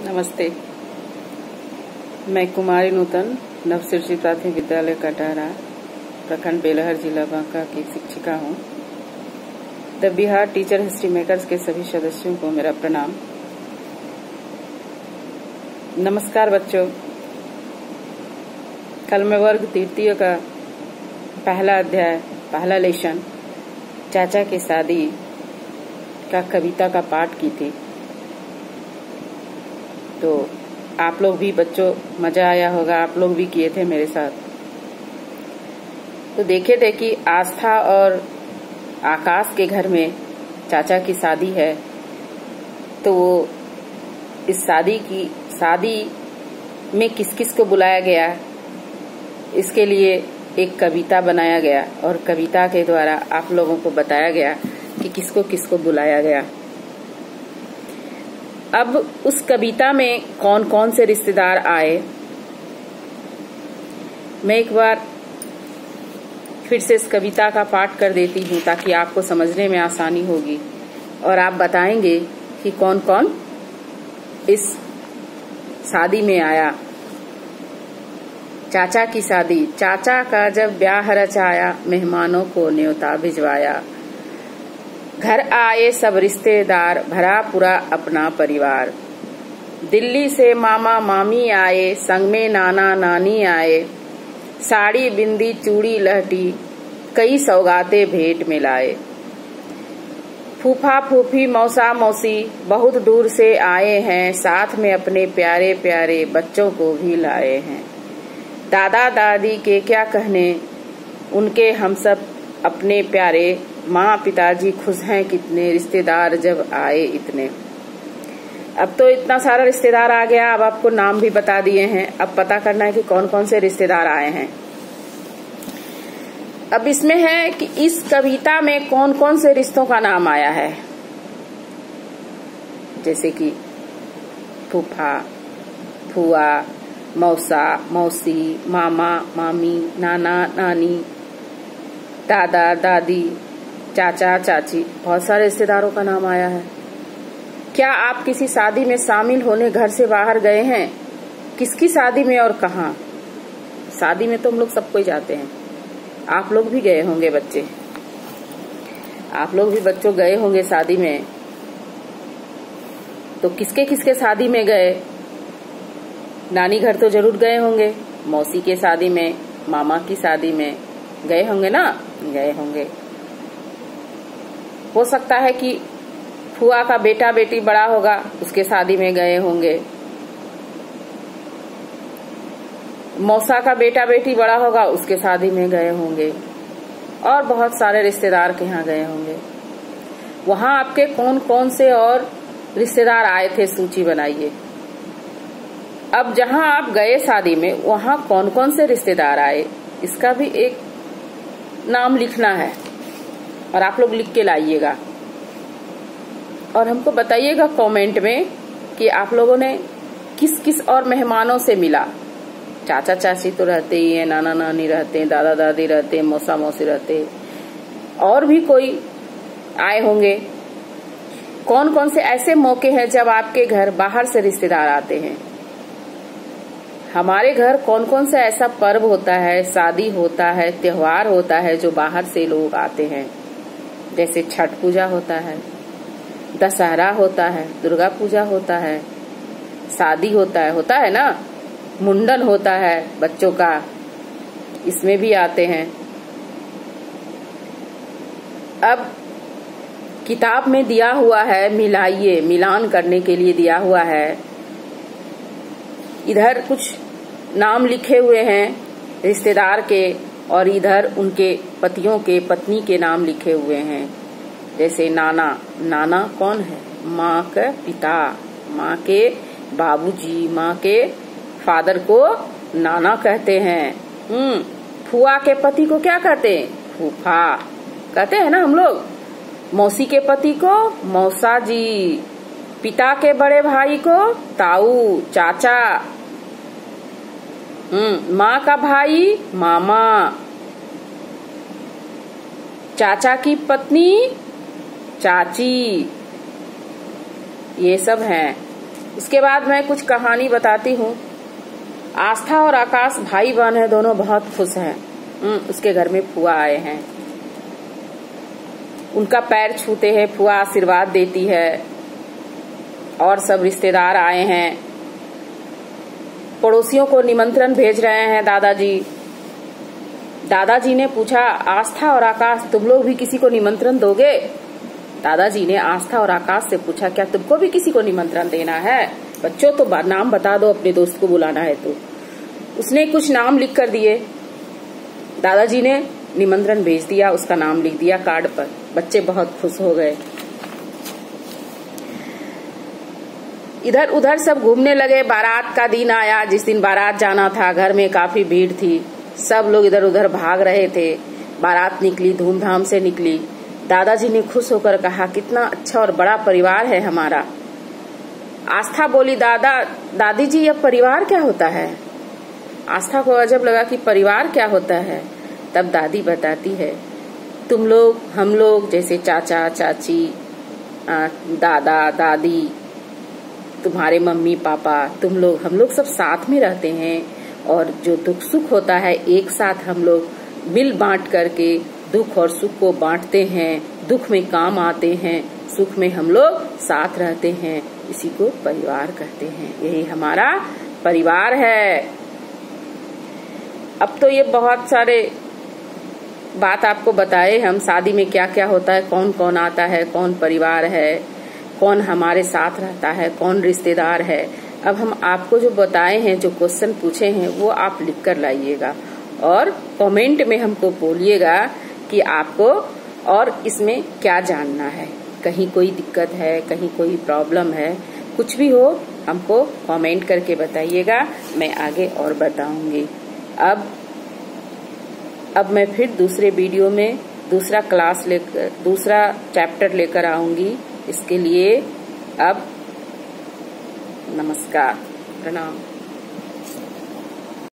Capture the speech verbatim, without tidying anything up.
नमस्ते। मैं कुमारी नूतन नवसिरसी प्राथमिक विद्यालय कटारा प्रखंड बेलहर जिला बांका की शिक्षिका हूँ। The Bihar teacher history makers के सभी सदस्यों को मेरा प्रणाम। नमस्कार बच्चों। कल मैं वर्ग तृतीय का पहला अध्याय पहला लेसन चाचा की शादी का कविता का पाठ की थी। तो आप लोग भी बच्चों मजा आया होगा, आप लोग भी किए थे मेरे साथ। तो देखे थे कि आस्था और आकाश के घर में चाचा की शादी है। तो वो इस शादी की शादी में किस किस को बुलाया गया, इसके लिए एक कविता बनाया गया और कविता के द्वारा आप लोगों को बताया गया कि किसको किसको बुलाया गया। अब उस कविता में कौन कौन से रिश्तेदार आए, मैं एक बार फिर से इस कविता का पाठ कर देती हूँ ताकि आपको समझने में आसानी होगी और आप बताएंगे कि कौन कौन इस शादी में आया। चाचा की शादी। चाचा का जब ब्याह रचाया, मेहमानों को न्योता भिजवाया। घर आए सब रिश्तेदार, भरा पूरा अपना परिवार। दिल्ली से मामा मामी आए, संग में नाना नानी आए। साड़ी बिंदी चूड़ी लहटी, कई सौगाते भेंट में लाए। फूफा फूफी मौसा मौसी बहुत दूर से आए हैं, साथ में अपने प्यारे प्यारे बच्चों को भी लाए हैं। दादा दादी के क्या कहने, उनके हम सब अपने प्यारे। माँ पिताजी खुश हैं कितने, रिश्तेदार जब आए इतने। अब तो इतना सारा रिश्तेदार आ गया, अब आपको नाम भी बता दिए हैं। अब पता करना है कि कौन कौन से रिश्तेदार आए हैं। अब इसमें है कि इस कविता में कौन कौन से रिश्तों का नाम आया है, जैसे कि फूफा फुआ, मौसा मौसी, मामा मामी, नाना नानी, दादा दादी, चाचा चाची, बहुत सारे रिश्तेदारों का नाम आया है। क्या आप किसी शादी में शामिल होने घर से बाहर गए हैं? किसकी शादी में और कहाँ? शादी में तो हम लोग सबको ही जाते हैं, आप लोग भी गए होंगे बच्चे, आप लोग भी बच्चों गए होंगे शादी में। तो किसके किसके शादी में गए? नानी घर तो जरूर गए होंगे, मौसी के शादी में, मामा की शादी में गए होंगे ना, गए होंगे। हो सकता है कि फुआ का बेटा बेटी बड़ा होगा, उसके शादी में गए होंगे। मौसा का बेटा बेटी बड़ा होगा, उसके शादी में गए होंगे। और बहुत सारे रिश्तेदार के यहाँ गए होंगे। वहां आपके कौन कौन से और रिश्तेदार आए थे, सूची बनाइए। अब जहां आप गए शादी में, वहां कौन कौन से रिश्तेदार आए, इसका भी एक नाम लिखना है और आप लोग लिख के लाइएगा और हमको बताइएगा कमेंट में कि आप लोगों ने किस किस और मेहमानों से मिला। चाचा चाची तो रहते ही हैं, नाना नानी रहते हैं, दादा दादी रहते हैं, मौसा मौसी रहते हैं, और भी कोई आए होंगे। कौन कौन से ऐसे मौके हैं जब आपके घर बाहर से रिश्तेदार आते हैं? हमारे घर कौन कौन सा ऐसा पर्व होता है, शादी होता है, त्योहार होता है जो बाहर से लोग आते हैं? जैसे छठ पूजा होता है, दशहरा होता है, दुर्गा पूजा होता है, शादी होता है होता है ना, मुंडन होता है बच्चों का, इसमें भी आते हैं। अब किताब में दिया हुआ है, मिलाइए, मिलान करने के लिए दिया हुआ है। इधर कुछ नाम लिखे हुए हैं रिश्तेदार के और इधर उनके पतियों के, पत्नी के नाम लिखे हुए हैं। जैसे नाना, नाना कौन है? माँ के पिता, माँ के बाबूजी, माँ के फादर को नाना कहते हैं। हम्म फुआ के पति को क्या कहते हैं? फूफा कहते हैं ना हम लोग। मौसी के पति को मौसा जी, पिता के बड़े भाई को ताऊ, चाचा। हम्म माँ का भाई मामा, चाचा की पत्नी चाची, ये सब हैं। उसके बाद मैं कुछ कहानी बताती हूँ। आस्था और आकाश भाई बहन है, दोनों बहुत खुश हैं। उसके घर में फुआ आए हैं, उनका पैर छूते हैं, फुआ आशीर्वाद देती है और सब रिश्तेदार आए हैं। पड़ोसियों को निमंत्रण भेज रहे हैं दादाजी। दादाजी ने पूछा, आस्था और आकाश तुम लोग भी किसी को निमंत्रण दोगे? दादाजी ने आस्था और आकाश से पूछा, क्या तुमको भी किसी को निमंत्रण देना है? बच्चों तो नाम बता दो, अपने दोस्त को बुलाना है तो। उसने कुछ नाम लिख कर दिए। दादाजी ने निमंत्रण भेज दिया, उसका नाम लिख दिया कार्ड पर। बच्चे बहुत खुश हो गए। इधर उधर सब घूमने लगे। बारात का दिन आया, जिस दिन बारात जाना था। घर में काफी भीड़ थी, सब लोग इधर उधर भाग रहे थे। बारात निकली, धूमधाम से निकली। दादाजी ने खुश होकर कहा, कितना अच्छा और बड़ा परिवार है हमारा। आस्था बोली, दादा दादी जी यह परिवार क्या होता है? आस्था को अजब लगा कि परिवार क्या होता है। तब दादी बताती है, तुम लोग, हम लोग जैसे चाचा चाची, दादा दादी, तुम्हारे मम्मी पापा, तुम लोग, हम लोग सब साथ में रहते हैं और जो दुख सुख होता है एक साथ हम लोग मिल बांट करके दुख और सुख को बांटते हैं। दुख में काम आते हैं, सुख में हम लोग साथ रहते हैं। इसी को परिवार कहते हैं। यही हमारा परिवार है। अब तो ये बहुत सारे बात आपको बताए हम, शादी में क्या क्या होता है, कौन कौन आता है, कौन परिवार है, कौन हमारे साथ रहता है, कौन रिश्तेदार है। अब हम आपको जो बताए हैं, जो क्वेश्चन पूछे हैं, वो आप लिख कर लाइएगा और कमेंट में हमको बोलिएगा कि आपको और इसमें क्या जानना है। कहीं कोई दिक्कत है, कहीं कोई प्रॉब्लम है, कुछ भी हो हमको कमेंट करके बताइएगा, मैं आगे और बताऊंगी। अब अब मैं फिर दूसरे वीडियो में दूसरा क्लास लेकर, दूसरा चैप्टर लेकर आऊंगी। इसके लिए अब नमस्कार, प्रणाम।